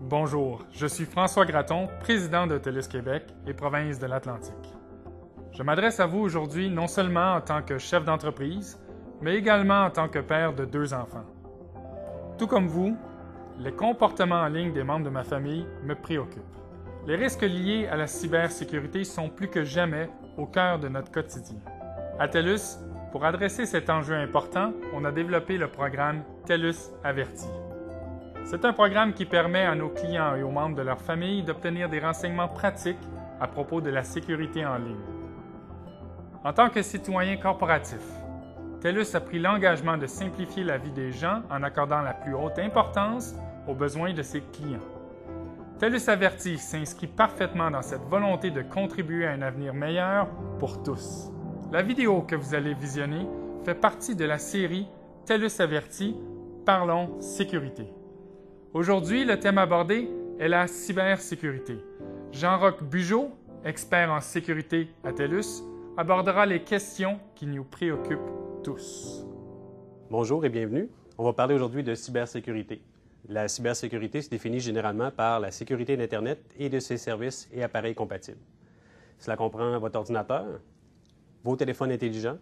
Bonjour, je suis François Gratton, président de TELUS Québec et province de l'Atlantique. Je m'adresse à vous aujourd'hui non seulement en tant que chef d'entreprise, mais également en tant que père de 2 enfants. Tout comme vous, les comportements en ligne des membres de ma famille me préoccupent. Les risques liés à la cybersécurité sont plus que jamais au cœur de notre quotidien. À TELUS, pour adresser cet enjeu important, on a développé le programme TELUS Averti. C'est un programme qui permet à nos clients et aux membres de leur famille d'obtenir des renseignements pratiques à propos de la sécurité en ligne. En tant que citoyen corporatif, TELUS a pris l'engagement de simplifier la vie des gens en accordant la plus haute importance aux besoins de ses clients. TELUS Averti s'inscrit parfaitement dans cette volonté de contribuer à un avenir meilleur pour tous. La vidéo que vous allez visionner fait partie de la série TELUS Averti, Parlons sécurité. Aujourd'hui, le thème abordé est la cybersécurité. Jean-Roch Bugeaud, expert en sécurité à TELUS, abordera les questions qui nous préoccupent tous. Bonjour et bienvenue. On va parler aujourd'hui de cybersécurité. La cybersécurité se définit généralement par la sécurité d'Internet et de ses services et appareils compatibles. Cela comprend votre ordinateur, vos téléphones intelligents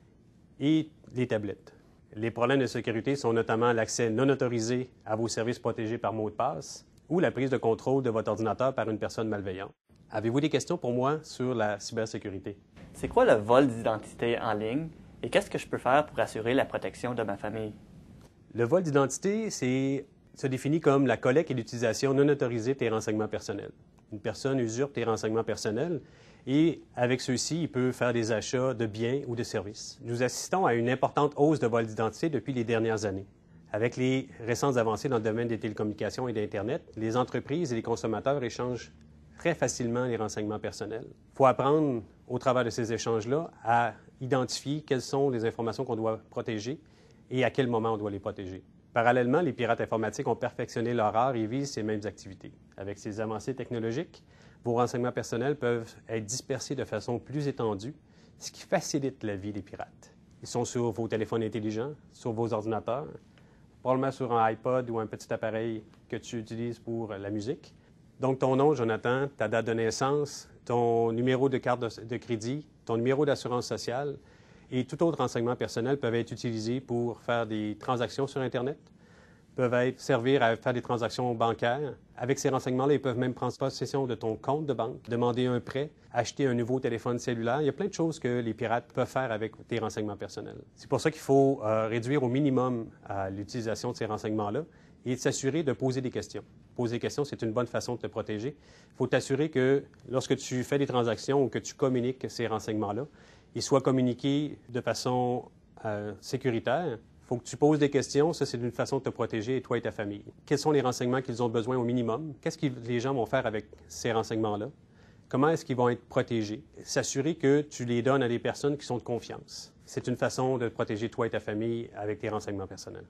et les tablettes. Les problèmes de sécurité sont notamment l'accès non autorisé à vos services protégés par mot de passe ou la prise de contrôle de votre ordinateur par une personne malveillante. Avez-vous des questions pour moi sur la cybersécurité? C'est quoi le vol d'identité en ligne et qu'est-ce que je peux faire pour assurer la protection de ma famille? Le vol d'identité se définit comme la collecte et l'utilisation non autorisée de tes renseignements personnels. Une personne usurpe tes renseignements personnels et avec ceux-ci, il peut faire des achats de biens ou de services. Nous assistons à une importante hausse de vol d'identité depuis les dernières années. Avec les récentes avancées dans le domaine des télécommunications et d'Internet, les entreprises et les consommateurs échangent très facilement les renseignements personnels. Il faut apprendre, au travers de ces échanges-là, à identifier quelles sont les informations qu'on doit protéger et à quel moment on doit les protéger. Parallèlement, les pirates informatiques ont perfectionné leur art et visent ces mêmes activités. Avec ces avancées technologiques, vos renseignements personnels peuvent être dispersés de façon plus étendue, ce qui facilite la vie des pirates. Ils sont sur vos téléphones intelligents, sur vos ordinateurs, probablement sur un iPod ou un petit appareil que tu utilises pour la musique. Donc, ton nom, Jonathan, ta date de naissance, ton numéro de carte de crédit, ton numéro d'assurance sociale et tout autre renseignement personnel peuvent être utilisés pour faire des transactions sur Internet, peuvent servir à faire des transactions bancaires. Avec ces renseignements-là, ils peuvent même prendre possession de ton compte de banque, demander un prêt, acheter un nouveau téléphone cellulaire. Il y a plein de choses que les pirates peuvent faire avec tes renseignements personnels. C'est pour ça qu'il faut réduire au minimum l'utilisation de ces renseignements-là et de s'assurer de poser des questions. Poser des questions, c'est une bonne façon de te protéger. Il faut t'assurer que lorsque tu fais des transactions ou que tu communiques ces renseignements-là, ils soient communiqués de façon sécuritaire. Il faut que tu poses des questions. Ça, c'est une façon de te protéger, toi et ta famille. Quels sont les renseignements qu'ils ont besoin au minimum? Qu'est-ce que les gens vont faire avec ces renseignements-là? Comment est-ce qu'ils vont être protégés? S'assurer que tu les donnes à des personnes qui sont de confiance. C'est une façon de protéger toi et ta famille avec tes renseignements personnels.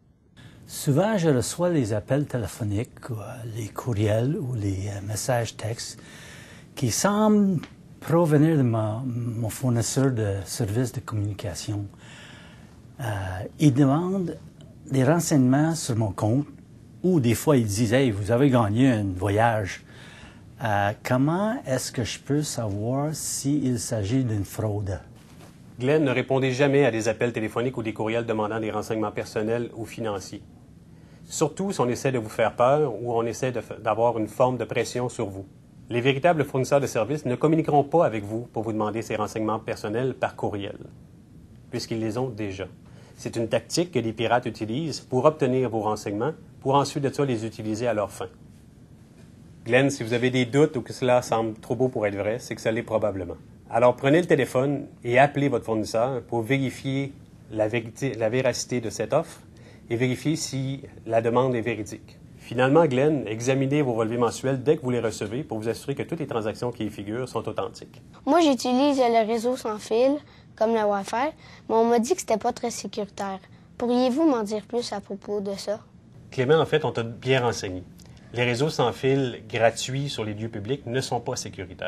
Souvent, je reçois les appels téléphoniques, les courriels ou les messages textes qui semblent provenir de mon fournisseur de services de communication. Ils demandent des renseignements sur mon compte ou des fois ils disent « Hey, vous avez gagné un voyage. » Comment est-ce que je peux savoir s'il s'agit d'une fraude? Glenn, ne répondez jamais à des appels téléphoniques ou des courriels demandant des renseignements personnels ou financiers. Surtout si on essaie de vous faire peur ou on essaie d'avoir une forme de pression sur vous. Les véritables fournisseurs de services ne communiqueront pas avec vous pour vous demander ces renseignements personnels par courriel, puisqu'ils les ont déjà. C'est une tactique que les pirates utilisent pour obtenir vos renseignements, pour ensuite de ça les utiliser à leur fin. Glenn, si vous avez des doutes ou que cela semble trop beau pour être vrai, c'est que ça l'est probablement. Alors prenez le téléphone et appelez votre fournisseur pour vérifier la véracité de cette offre et vérifier si la demande est véridique. Finalement, Glenn, examinez vos relevés mensuels dès que vous les recevez pour vous assurer que toutes les transactions qui y figurent sont authentiques. Moi, j'utilise le réseau sans fil, comme le Wi-Fi, mais on m'a dit que c'était pas très sécuritaire. Pourriez-vous m'en dire plus à propos de ça? Clément, en fait, on t'a bien renseigné. Les réseaux sans fil gratuits sur les lieux publics ne sont pas sécuritaires.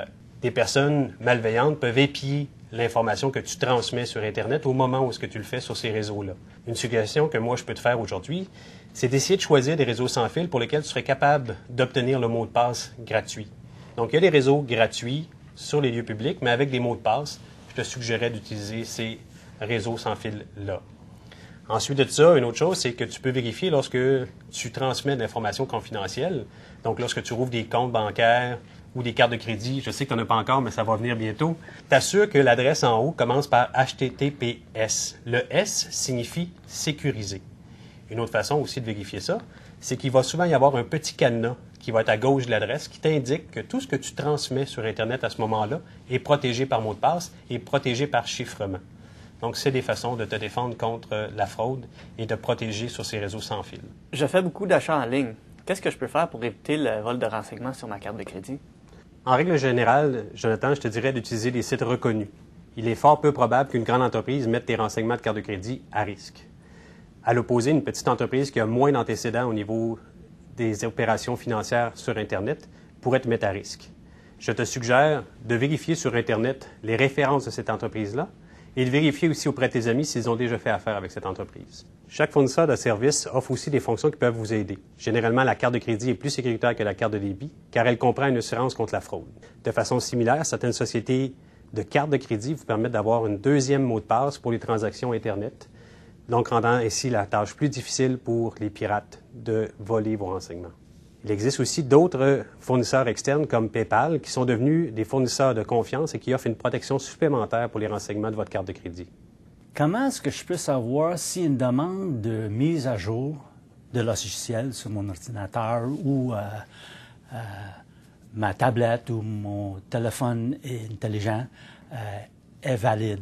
des personnes malveillantes peuvent épier l'information que tu transmets sur Internet au moment où ce que tu le fais sur ces réseaux-là. Une suggestion que moi je peux te faire aujourd'hui, c'est d'essayer de choisir des réseaux sans fil pour lesquels tu serais capable d'obtenir le mot de passe gratuit. Donc, il y a des réseaux gratuits sur les lieux publics, mais avec des mots de passe, je te suggérerais d'utiliser ces réseaux sans fil-là. Ensuite de ça, une autre chose, c'est que tu peux vérifier lorsque tu transmets de l'information confidentielle. Donc, lorsque tu rouvres des comptes bancaires ou des cartes de crédit, je sais que tu n'en as pas encore, mais ça va venir bientôt, t'assures que l'adresse en haut commence par HTTPS. Le S signifie « sécurisé ». Une autre façon aussi de vérifier ça, c'est qu'il va souvent y avoir un petit cadenas qui va être à gauche de l'adresse qui t'indique que tout ce que tu transmets sur Internet à ce moment-là est protégé par mot de passe et protégé par chiffrement. Donc, c'est des façons de te défendre contre la fraude et de protéger sur ces réseaux sans fil. Je fais beaucoup d'achats en ligne. Qu'est-ce que je peux faire pour éviter le vol de renseignements sur ma carte de crédit? En règle générale, Jonathan, je te dirais d'utiliser des sites reconnus. Il est fort peu probable qu'une grande entreprise mette tes renseignements de carte de crédit à risque. À l'opposé, une petite entreprise qui a moins d'antécédents au niveau des opérations financières sur Internet pourrait te mettre à risque. Je te suggère de vérifier sur Internet les références de cette entreprise-là et de vérifier aussi auprès de tes amis s'ils ont déjà fait affaire avec cette entreprise. Chaque fournisseur de services offre aussi des fonctions qui peuvent vous aider. Généralement, la carte de crédit est plus sécuritaire que la carte de débit car elle comprend une assurance contre la fraude. De façon similaire, certaines sociétés de cartes de crédit vous permettent d'avoir un deuxième mot de passe pour les transactions Internet, donc rendant ainsi la tâche plus difficile pour les pirates de voler vos renseignements. Il existe aussi d'autres fournisseurs externes comme PayPal qui sont devenus des fournisseurs de confiance et qui offrent une protection supplémentaire pour les renseignements de votre carte de crédit. Comment est-ce que je peux savoir si une demande de mise à jour de logiciel sur mon ordinateur ou ma tablette ou mon téléphone intelligent est valide?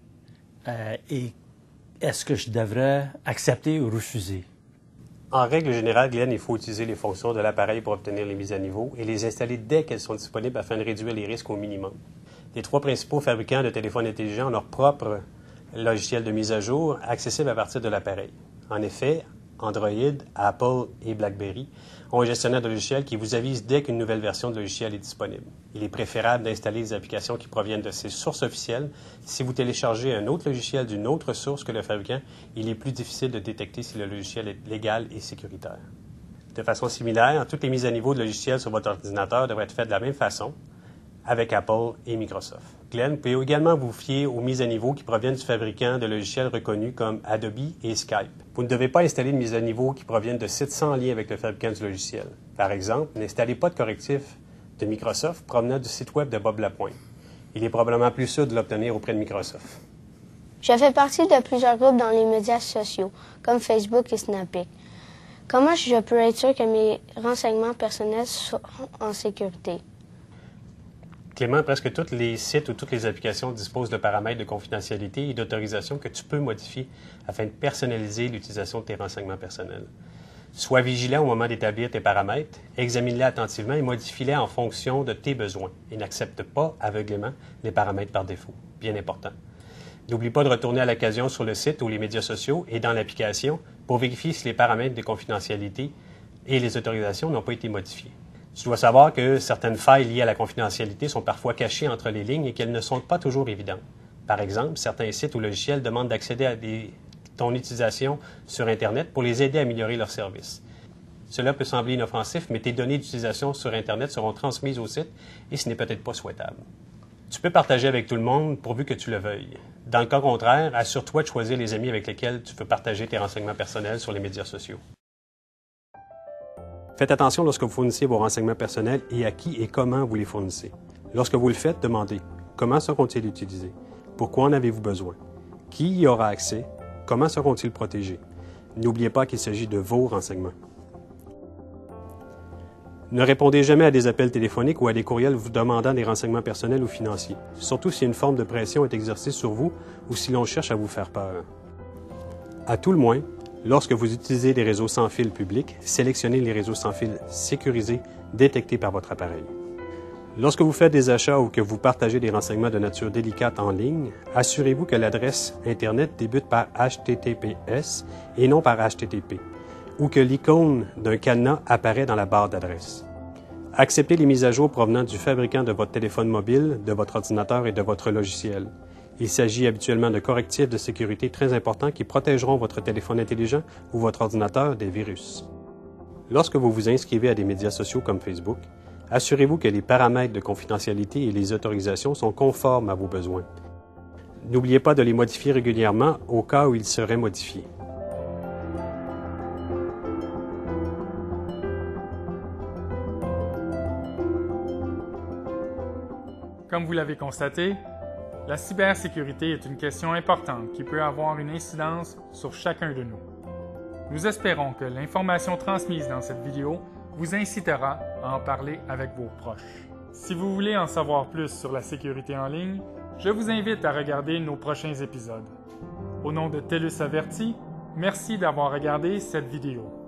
Et est-ce que je devrais accepter ou refuser? En règle générale, Glenn, il faut utiliser les fonctions de l'appareil pour obtenir les mises à niveau et les installer dès qu'elles sont disponibles afin de réduire les risques au minimum. Les trois principaux fabricants de téléphones intelligents ont leur propre logiciel de mise à jour accessible à partir de l'appareil. En effet, Android, Apple et BlackBerry ont un gestionnaire de logiciels qui vous avise dès qu'une nouvelle version de logiciel est disponible. Il est préférable d'installer des applications qui proviennent de ces sources officielles. Si vous téléchargez un autre logiciel d'une autre source que le fabricant, il est plus difficile de détecter si le logiciel est légal et sécuritaire. De façon similaire, toutes les mises à niveau de logiciels sur votre ordinateur devraient être faites de la même façon avec Apple et Microsoft. Glenn, vous pouvez également vous fier aux mises à niveau qui proviennent du fabricant de logiciels reconnus comme Adobe et Skype. Vous ne devez pas installer de mises à niveau qui proviennent de sites sans lien avec le fabricant du logiciel. Par exemple, n'installez pas de correctif de Microsoft provenant du site web de Bob Lapointe. Il est probablement plus sûr de l'obtenir auprès de Microsoft. Je fais partie de plusieurs groupes dans les médias sociaux, comme Facebook et Snappic. Comment je peux être sûr que mes renseignements personnels sont en sécurité? Clément, presque tous les sites ou toutes les applications disposent de paramètres de confidentialité et d'autorisation que tu peux modifier afin de personnaliser l'utilisation de tes renseignements personnels. Sois vigilant au moment d'établir tes paramètres, examine-les attentivement et modifie-les en fonction de tes besoins et n'accepte pas aveuglément les paramètres par défaut. Bien important. N'oublie pas de retourner à l'occasion sur le site ou les médias sociaux et dans l'application pour vérifier si les paramètres de confidentialité et les autorisations n'ont pas été modifiés. Tu dois savoir que certaines failles liées à la confidentialité sont parfois cachées entre les lignes et qu'elles ne sont pas toujours évidentes. Par exemple, certains sites ou logiciels demandent d'accéder à ton utilisation sur Internet pour les aider à améliorer leurs services. Cela peut sembler inoffensif, mais tes données d'utilisation sur Internet seront transmises au site et ce n'est peut-être pas souhaitable. Tu peux partager avec tout le monde pourvu que tu le veuilles. Dans le cas contraire, assure-toi de choisir les amis avec lesquels tu veux partager tes renseignements personnels sur les médias sociaux. Faites attention lorsque vous fournissez vos renseignements personnels et à qui et comment vous les fournissez. Lorsque vous le faites, demandez comment seront-ils utilisés? Pourquoi en avez-vous besoin? Qui y aura accès? Comment seront-ils protégés? N'oubliez pas qu'il s'agit de vos renseignements. Ne répondez jamais à des appels téléphoniques ou à des courriels vous demandant des renseignements personnels ou financiers, surtout si une forme de pression est exercée sur vous ou si l'on cherche à vous faire peur. À tout le moins, lorsque vous utilisez des réseaux sans fil publics, sélectionnez les réseaux sans fil sécurisés détectés par votre appareil. Lorsque vous faites des achats ou que vous partagez des renseignements de nature délicate en ligne, assurez-vous que l'adresse Internet débute par HTTPS et non par HTTP, ou que l'icône d'un cadenas apparaît dans la barre d'adresse. Acceptez les mises à jour provenant du fabricant de votre téléphone mobile, de votre ordinateur et de votre logiciel. Il s'agit habituellement de correctifs de sécurité très importants qui protégeront votre téléphone intelligent ou votre ordinateur des virus. Lorsque vous vous inscrivez à des médias sociaux comme Facebook, assurez-vous que les paramètres de confidentialité et les autorisations sont conformes à vos besoins. N'oubliez pas de les modifier régulièrement au cas où ils seraient modifiés. Comme vous l'avez constaté, la cybersécurité est une question importante qui peut avoir une incidence sur chacun de nous. Nous espérons que l'information transmise dans cette vidéo vous incitera à en parler avec vos proches. Si vous voulez en savoir plus sur la sécurité en ligne, je vous invite à regarder nos prochains épisodes. Au nom de TELUS Averti, merci d'avoir regardé cette vidéo.